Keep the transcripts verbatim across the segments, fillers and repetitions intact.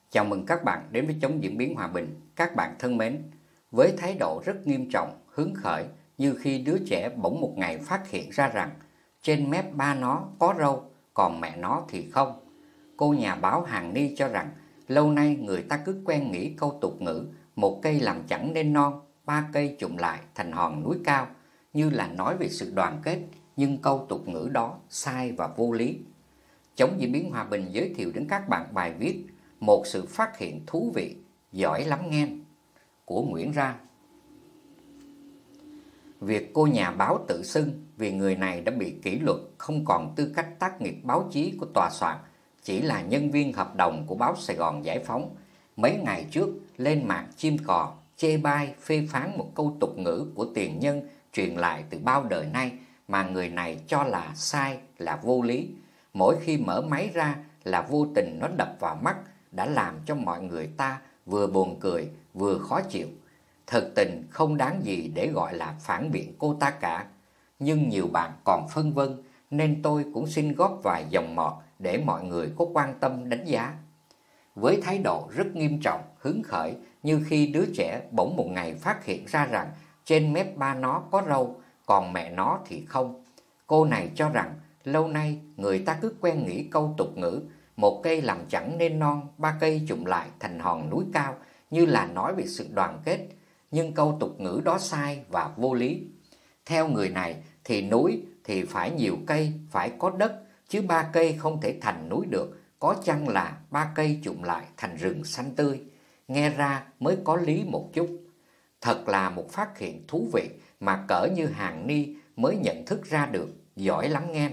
Chào mừng các bạn đến với Chống Diễn biến Hòa bình. Các bạn thân mến, với thái độ rất nghiêm trọng, hứng khởi như khi đứa trẻ bỗng một ngày phát hiện ra rằng trên mép ba nó có râu, còn mẹ nó thì không. Cô nhà báo Hàn Ni cho rằng lâu nay người ta cứ quen nghĩ câu tục ngữ một cây làm chẳng nên non, ba cây chụm lại thành hòn núi cao, như là nói về sự đoàn kết, nhưng câu tục ngữ đó sai và vô lý. Chống Diễn biến Hòa bình giới thiệu đến các bạn bài viết Một sự phát hiện thú vị, giỏi lắm nghe, của Nguyễn Ra. Việc cô nhà báo tự xưng vì người này đã bị kỷ luật, không còn tư cách tác nghiệp báo chí của tòa soạn, chỉ là nhân viên hợp đồng của báo Sài Gòn Giải Phóng, mấy ngày trước lên mạng chim cò chê bai phê phán một câu tục ngữ của tiền nhân truyền lại từ bao đời nay mà người này cho là sai, là vô lý. Mỗi khi mở máy ra là vô tình nó đập vào mắt, đã làm cho mọi người ta vừa buồn cười vừa khó chịu. Thực tình không đáng gì để gọi là phản biện cô ta cả. Nhưng nhiều bạn còn phân vân, nên tôi cũng xin góp vài dòng mọt để mọi người có quan tâm đánh giá. Với thái độ rất nghiêm trọng, hứng khởi như khi đứa trẻ bỗng một ngày phát hiện ra rằng trên mép ba nó có râu, còn mẹ nó thì không. Cô này cho rằng lâu nay người ta cứ quen nghĩ câu tục ngữ một cây làm chẳng nên non, ba cây chụm lại thành hòn núi cao, như là nói về sự đoàn kết, nhưng câu tục ngữ đó sai và vô lý. Theo người này thì núi thì phải nhiều cây, phải có đất, chứ ba cây không thể thành núi được, có chăng là ba cây chụm lại thành rừng xanh tươi. Nghe ra mới có lý một chút. Thật là một phát hiện thú vị mà cỡ như Hàn Ni mới nhận thức ra được, giỏi lắm nghe.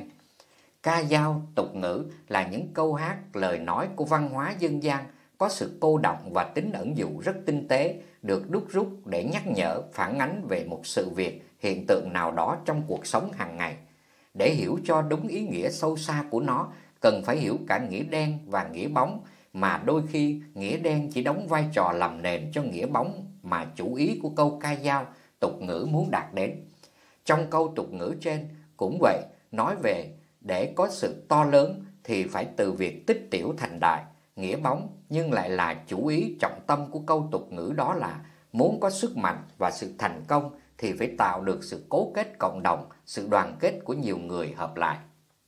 Ca dao, tục ngữ là những câu hát, lời nói của văn hóa dân gian có sự cô đọng và tính ẩn dụ rất tinh tế, được đúc rút để nhắc nhở, phản ánh về một sự việc, hiện tượng nào đó trong cuộc sống hàng ngày. Để hiểu cho đúng ý nghĩa sâu xa của nó, cần phải hiểu cả nghĩa đen và nghĩa bóng, mà đôi khi nghĩa đen chỉ đóng vai trò làm nền cho nghĩa bóng mà chủ ý của câu ca dao, tục ngữ muốn đạt đến. Trong câu tục ngữ trên cũng vậy, nói về để có sự to lớn thì phải từ việc tích tiểu thành đại, nghĩa bóng, nhưng lại là chủ ý trọng tâm của câu tục ngữ đó là muốn có sức mạnh và sự thành công thì phải tạo được sự cố kết cộng đồng, sự đoàn kết của nhiều người hợp lại.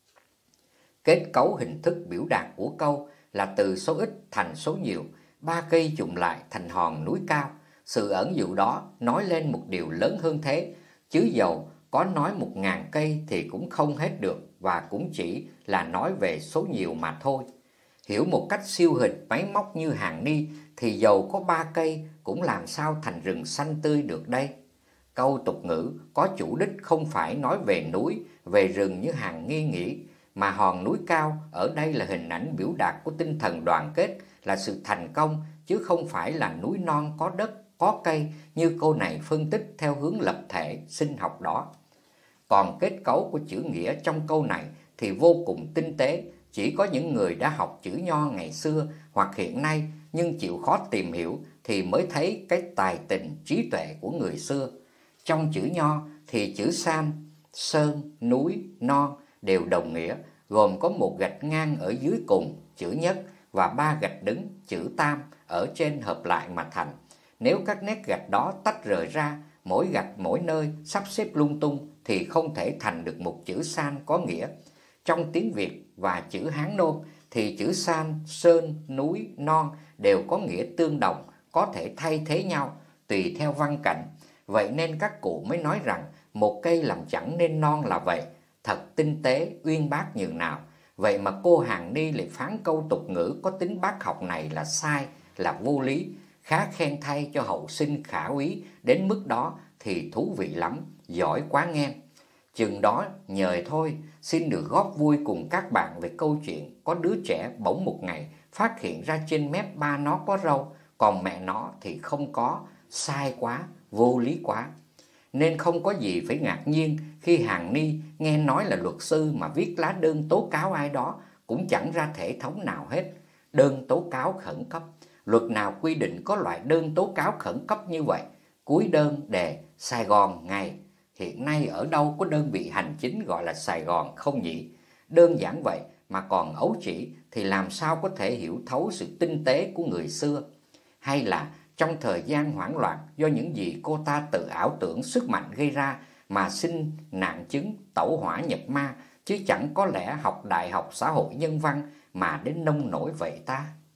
Kết cấu hình thức biểu đạt của câu là từ số ít thành số nhiều, ba cây chụm lại thành hòn núi cao. Sự ẩn dụ đó nói lên một điều lớn hơn thế, chứ dầu có nói một ngàn cây thì cũng không hết được, và cũng chỉ là nói về số nhiều mà thôi. Hiểu một cách siêu hình máy móc như Hàn Ni thì dầu có ba cây cũng làm sao thành rừng xanh tươi được đây. Câu tục ngữ có chủ đích không phải nói về núi, về rừng như Hàn Ni nghĩ, mà hòn núi cao ở đây là hình ảnh biểu đạt của tinh thần đoàn kết, là sự thành công, chứ không phải là núi non có đất, có cây như cô này phân tích theo hướng lập thể, sinh học đó. Còn kết cấu của chữ nghĩa trong câu này thì vô cùng tinh tế, chỉ có những người đã học chữ nho ngày xưa hoặc hiện nay nhưng chịu khó tìm hiểu thì mới thấy cái tài tình trí tuệ của người xưa. Trong chữ nho thì chữ san, sơn, núi, non đều đồng nghĩa, gồm có một gạch ngang ở dưới cùng, chữ nhất, và ba gạch đứng, chữ tam, ở trên hợp lại mà thành. Nếu các nét gạch đó tách rời ra, mỗi gạch mỗi nơi sắp xếp lung tung thì không thể thành được một chữ san có nghĩa. Trong tiếng Việt và chữ Hán Nôm thì chữ san, sơn, núi, non đều có nghĩa tương đồng, có thể thay thế nhau tùy theo văn cảnh. Vậy nên các cụ mới nói rằng một cây làm chẳng nên non là vậy, thật tinh tế, uyên bác nhường nào. Vậy mà cô Hàn Ni lại phán câu tục ngữ có tính bác học này là sai, là vô lý. Khá khen thay cho hậu sinh khả úy, đến mức đó thì thú vị lắm, giỏi quá nghe. Chừng đó nhời thôi, xin được góp vui cùng các bạn về câu chuyện có đứa trẻ bỗng một ngày phát hiện ra trên mép ba nó có râu, còn mẹ nó thì không có, sai quá, vô lý quá. Nên không có gì phải ngạc nhiên khi Hàn Ni nghe nói là luật sư mà viết lá đơn tố cáo ai đó cũng chẳng ra thể thống nào hết. Đơn tố cáo khẩn cấp, luật nào quy định có loại đơn tố cáo khẩn cấp như vậy? Cuối đơn đề Sài Gòn ngày. Hiện nay ở đâu có đơn vị hành chính gọi là Sài Gòn không nhỉ? Đơn giản vậy mà còn ấu trĩ thì làm sao có thể hiểu thấu sự tinh tế của người xưa? Hay là trong thời gian hoảng loạn do những gì cô ta tự ảo tưởng sức mạnh gây ra mà sinh nạn chứng tẩu hỏa nhập ma, chứ chẳng có lẽ học đại học xã hội nhân văn mà đến nông nổi vậy ta?